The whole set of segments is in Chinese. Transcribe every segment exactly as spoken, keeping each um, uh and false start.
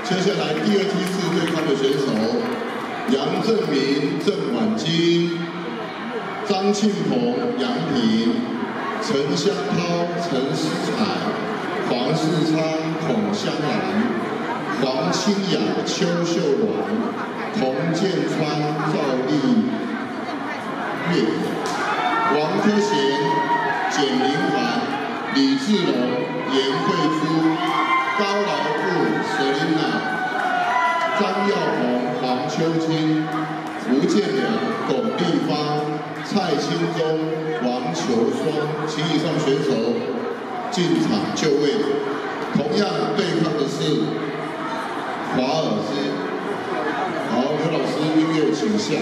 接下来第二梯次对抗的选手杨正明、郑婉金、张庆鹏、杨平、陈香涛、陈思彩、黄世昌、孔香兰、黄清雅、邱秀鸾、童建川、赵丽月、王科贤、简明涵、李志龙、严慧珠、高劳布、Selina、张耀鹏、黄秋金、吴建良、龚立芳、蔡清忠、王球双，请以上选手进场就位。同样对抗的是华尔兹。好，刘老师音乐请下。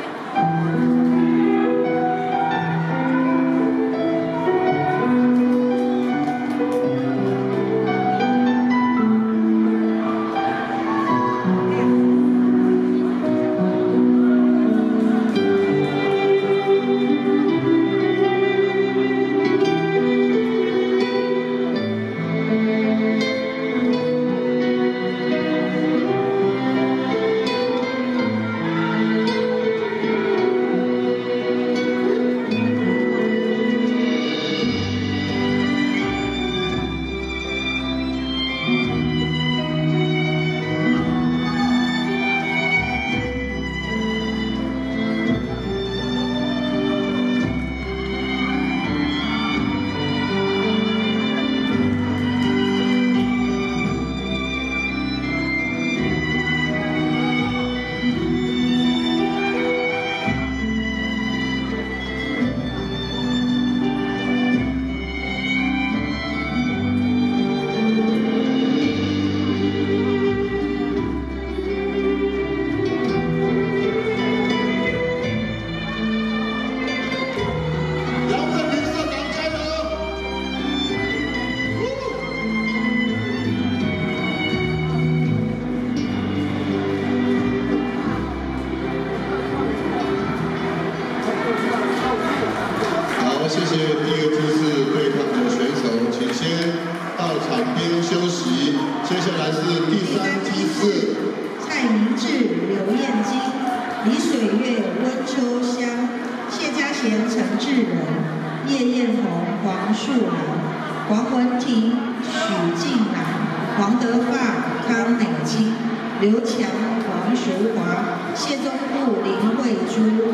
谢谢第二梯次对抗的选手，请先到场边休息。接下来是第三梯次， 蔡明志、刘燕金、李水月、温秋香、谢家贤、陈志仁、叶艳红、黄树兰、黄文婷、许静兰、黄德发、康美金、刘强、黄淑华、谢宗部、林慧珠、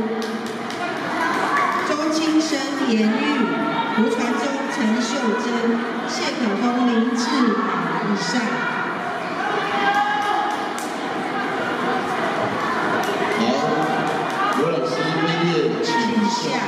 周清生、严玉、胡传忠、陈秀珍、谢可峰、林志满以上。 好，刘老师音乐请下。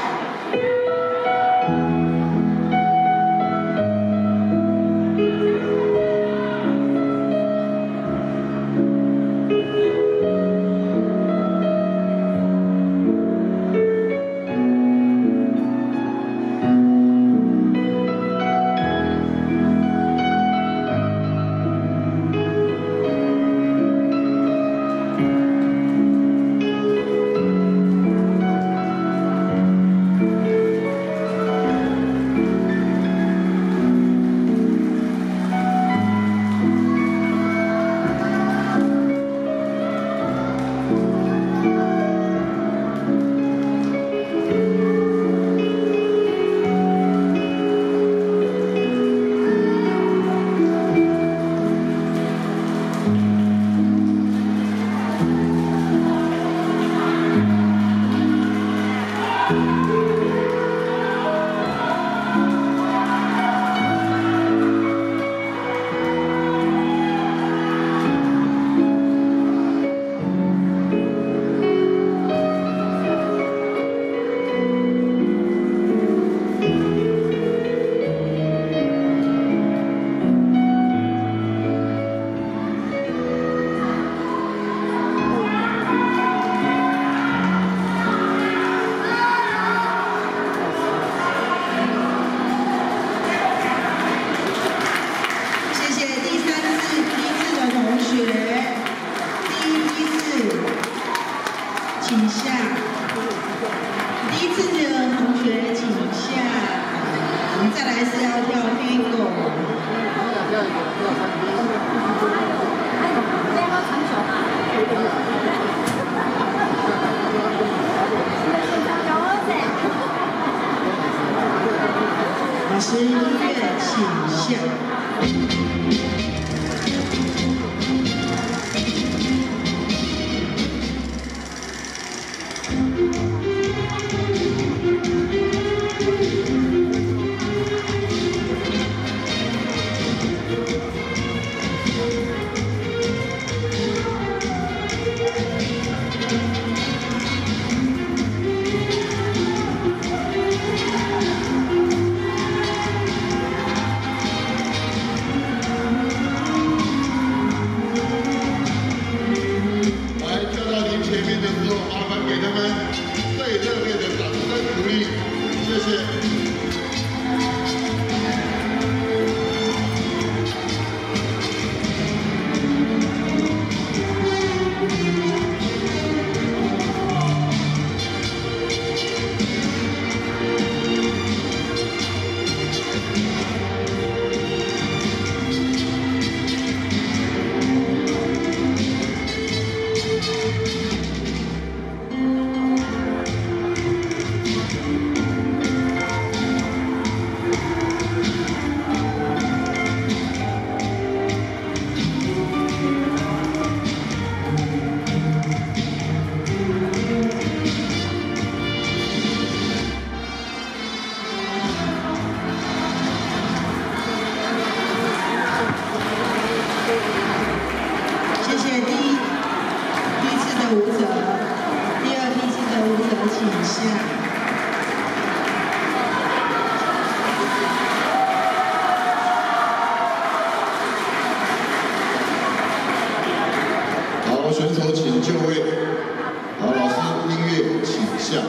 选手请就位。好，老师音乐请下。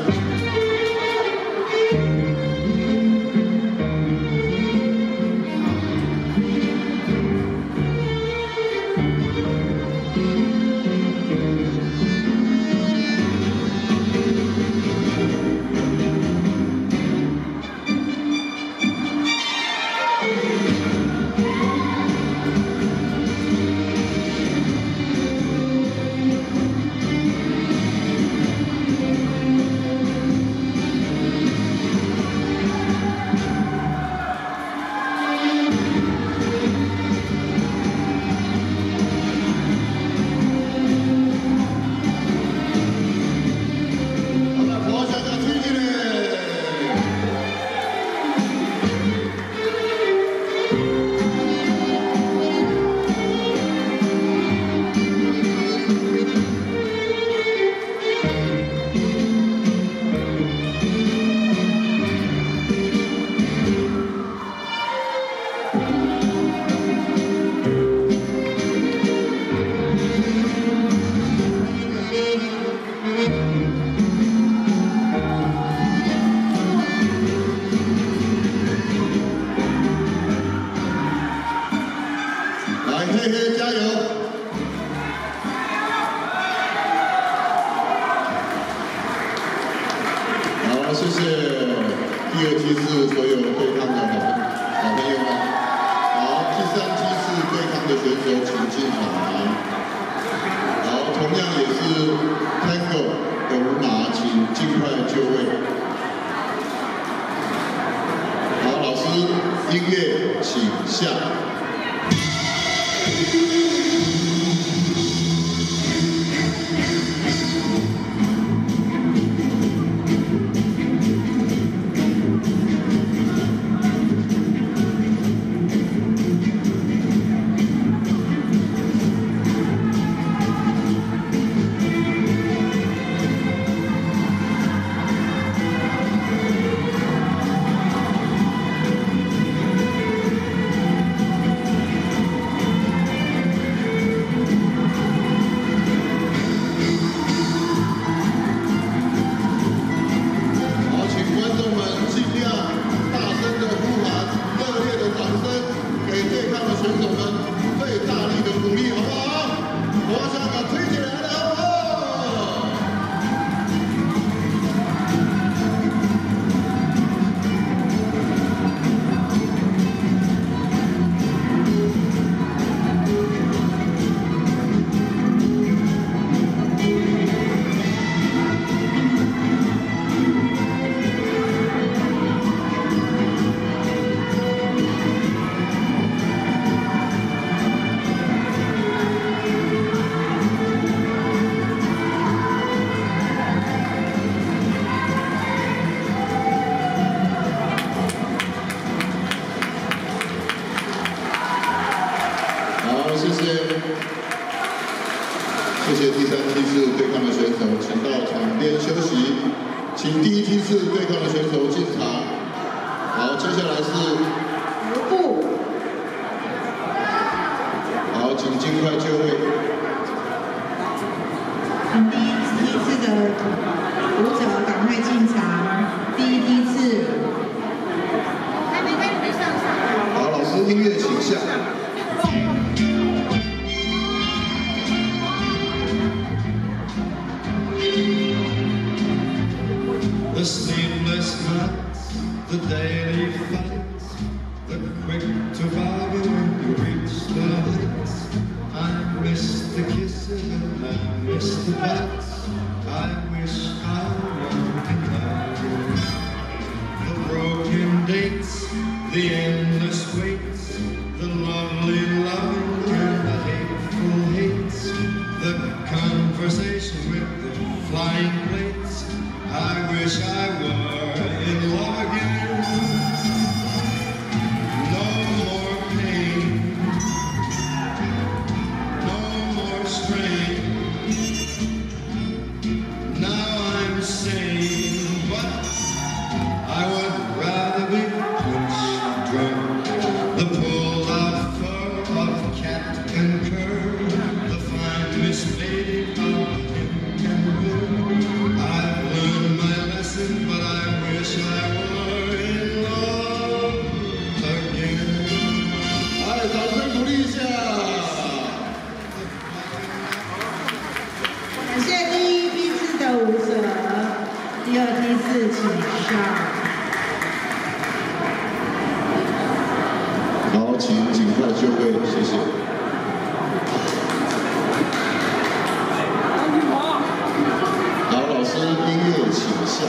嘿嘿，加油！好，谢谢第二梯次所有对抗的好好朋友们。好，第三梯次对抗的选手请进场。好，同样也是 Tango 的舞马，请尽快就位。好，老师，音乐请下。 谢谢第三梯次对抗的选手，请到场边休息。请第一梯次对抗的选手进场。好，接下来是舞步。 好，请尽快就位。 请第一梯次的舞者赶快进场。第一梯次。还没开始上场。 好，老师音乐请下。 The sleepless nights, the daily fights, the quick to bargain when you reach the heights. I miss the kisses and I miss the bites. I wish I were you. The broken dates, the endless waits, the lovely loving and the hateful hates, the conversation with the flying plates. I wish I were in love again. No more pain, no more strain. Now I'm sane, but I would rather be punch drunk. The pulled out fur of cat and cur, the fine Miss Lady 感谢第一批次的舞者，第二批次请上。 好，请尽快就位，谢谢。好，老师音乐请下。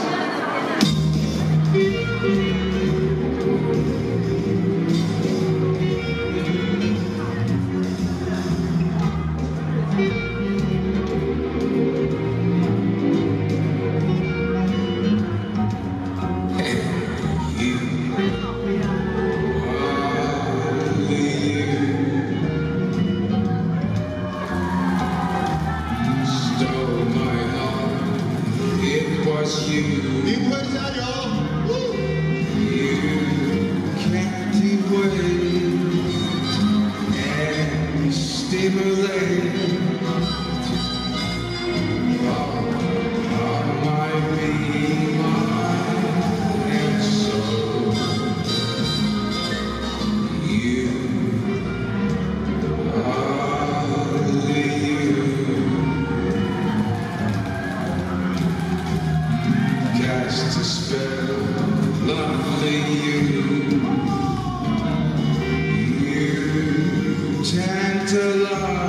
林坤加油！ Cast a spell, lovely you. You tantalize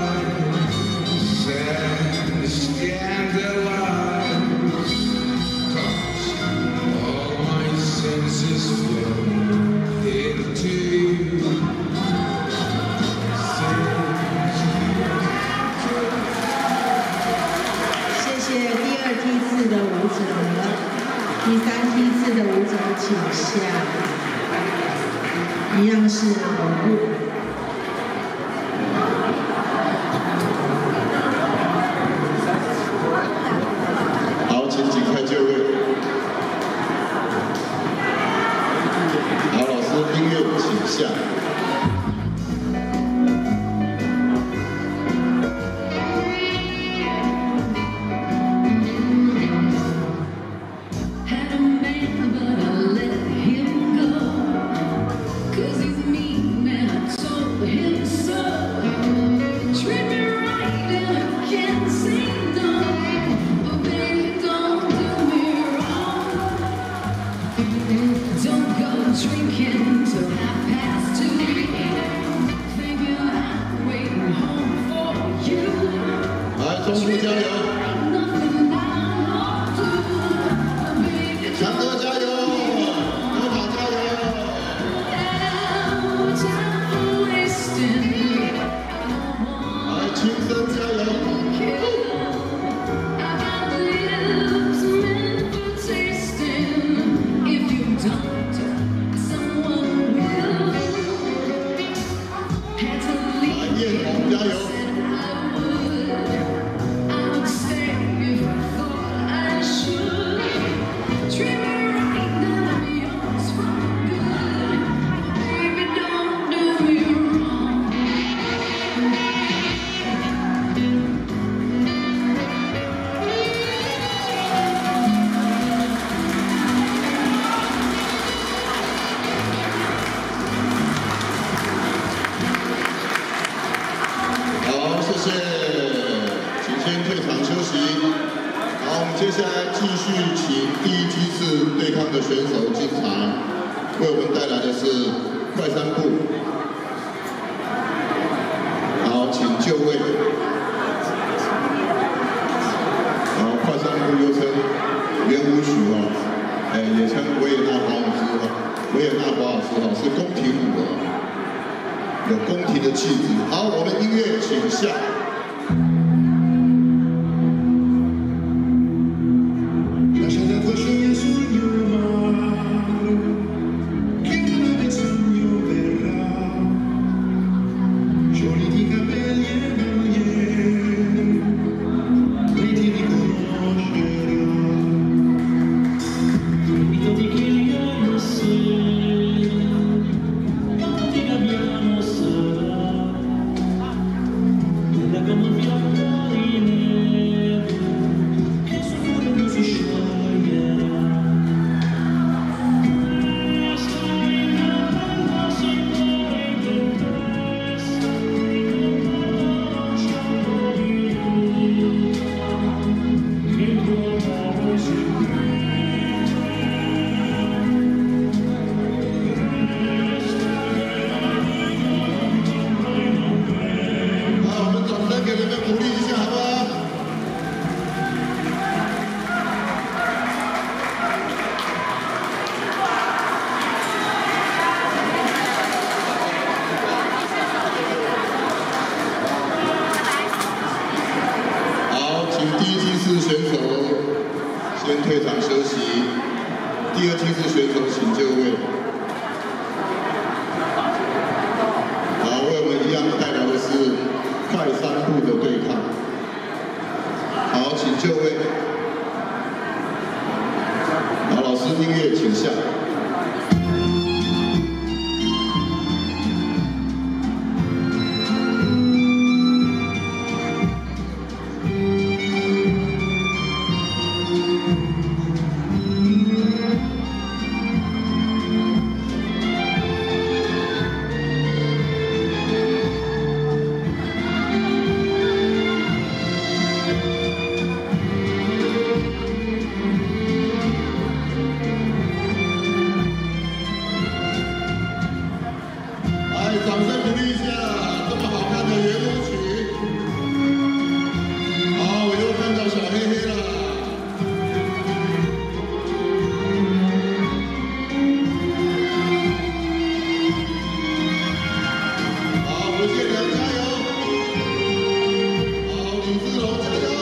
and scandalize. 'Cause all my senses flow into you. 谢谢第二梯次的舞者。 第三梯次的舞者请下，一样是舞步。 好，请尽快就位。好，老师音乐请下。 Drinking till half past two. Thinking I'm waiting home for you. 来，中途加油！强哥加油！罗马加油！来，青森加油！ 加油！谢谢，请先退场休息。好，我们接下来继续请第一梯次对抗的选手进场，为我们带来的是快三步。好，请就位。好，快三步又称圆舞曲哦，哎，也称维也纳华尔兹哦，维也纳华尔兹哦是宫廷舞的。 有宫廷的气质。好，我们音乐请下。 先退场休息。第二梯次选手请就位。好，为我们一样带来的是快三步的对抗。好，请就位。好，老师音乐请下。 掌声鼓励一下，这么好看的圆舞曲。好，我又看到小黑黑了。好，吴建良加油！好，李志龙加油！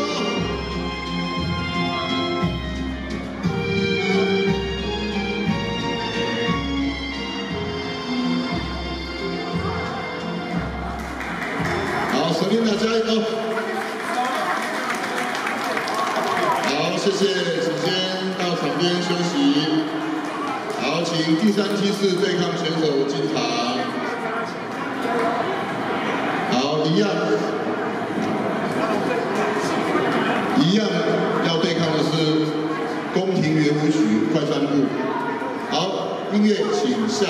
好，沈琳娜加油！好，谢谢，请先到场边休息。好，请第三梯次对抗选手进场。好，一样，一样要对抗的是宫廷圆舞曲快三步。好，音乐请下。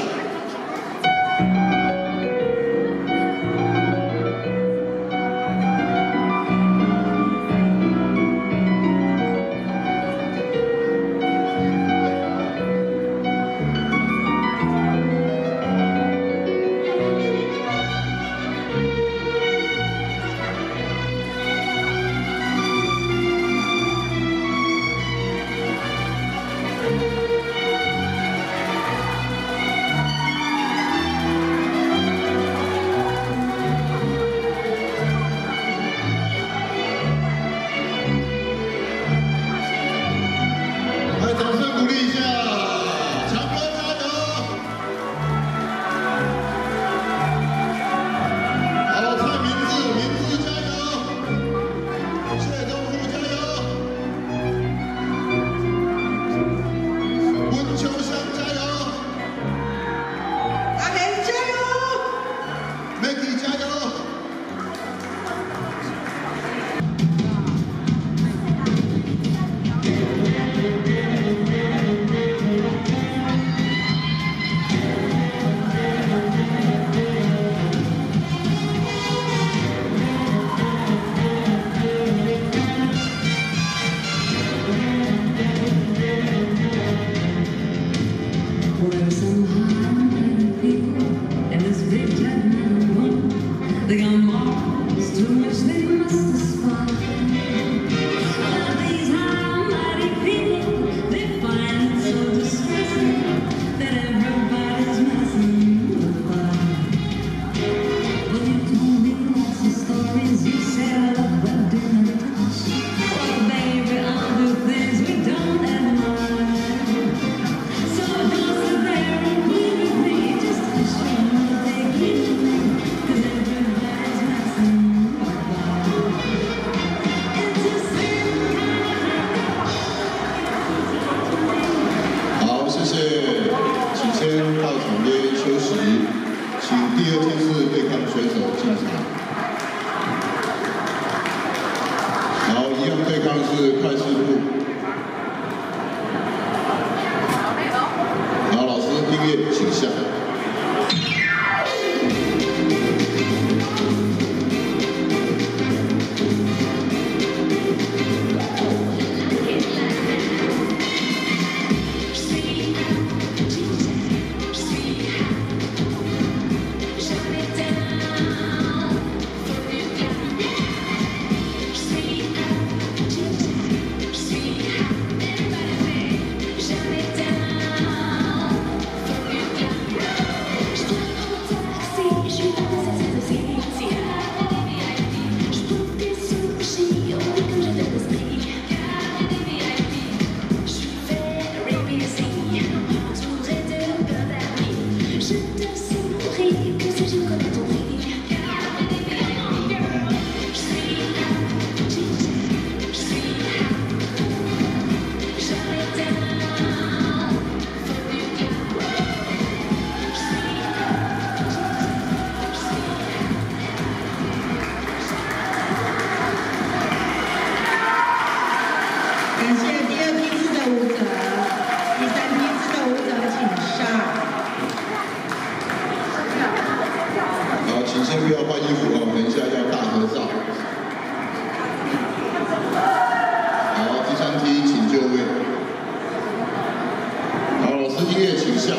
第二梯次对抗选手进场。好，一样对抗是快四步。好，老师音乐请下。 Sweet 六位。好，老师音乐请下。